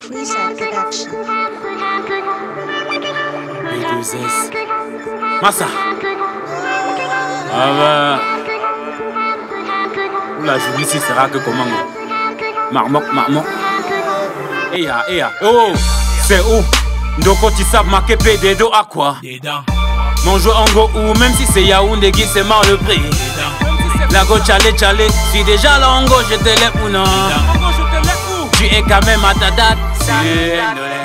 Reset Production. B2S. Massa. Ah bah. La journée ici sera que comment? Marmok. Eya. Oh, c'est où? Ndoko Tissab marqué P2 à quoi? Mon jeu en go ou même si c'est Yaoundé qui c'est mal le prix. La go chale, si déjà là en go je te lève ou non? Tu es quand même à ta date.